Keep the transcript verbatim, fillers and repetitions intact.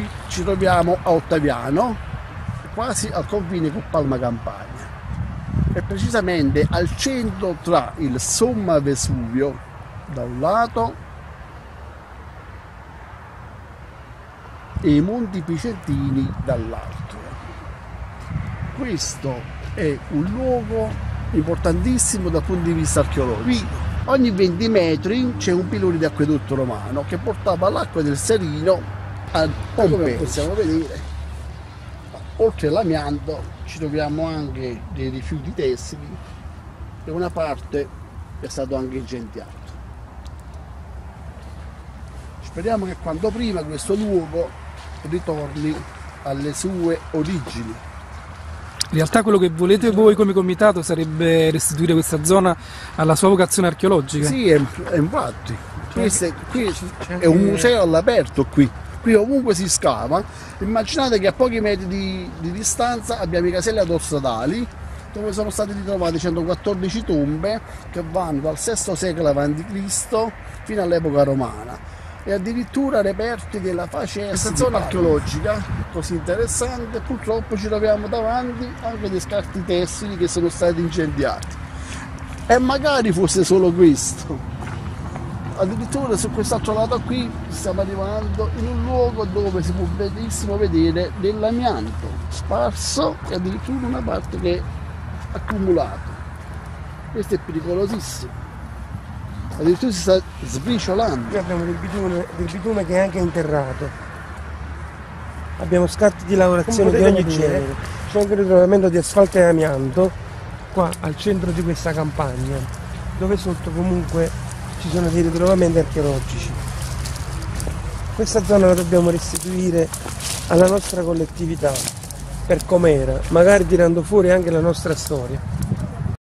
Ci troviamo a Ottaviano, quasi al confine con Palma Campania, e precisamente al centro tra il Somma Vesuvio da un lato e i Monti Picentini dall'altro. Questo è un luogo importantissimo dal punto di vista archeologico. Ogni venti metri c'è un pilone di acquedotto romano che portava l'acqua del Serino a Pompei. Come possiamo vedere, oltre all'amianto ci troviamo anche dei rifiuti tessili e una parte è stato anche incendiato. Speriamo che quanto prima questo luogo ritorni alle sue origini. In realtà quello che volete voi come comitato sarebbe restituire questa zona alla sua vocazione archeologica. Sì, è, è infatti. Questo è, qui è un museo all'aperto qui. Qui ovunque si scava. Immaginate che a pochi metri di, di distanza abbiamo i caselli autostradali dove sono state ritrovate centoquattordici tombe che vanno dal sesto secolo avanti Cristo fino all'epoca romana. E addirittura reperti della faccia. Questa zona archeologica così interessante, purtroppo ci troviamo davanti anche dei scarti tessili che sono stati incendiati, e magari fosse solo questo. Addirittura su quest'altro lato qui stiamo arrivando in un luogo dove si può benissimo vedere dell'amianto sparso e addirittura una parte che è accumulato. Questo è pericolosissimo. Addirittura si sta sbriciolando. Qui abbiamo del bitume, del bitume che è anche interrato. Abbiamo scarti di lavorazione di ogni genere. C'è anche il ritrovamento di asfalto e amianto qua al centro di questa campagna, dove sotto comunque ci sono dei ritrovamenti archeologici. Questa zona la dobbiamo restituire alla nostra collettività per com'era, magari tirando fuori anche la nostra storia.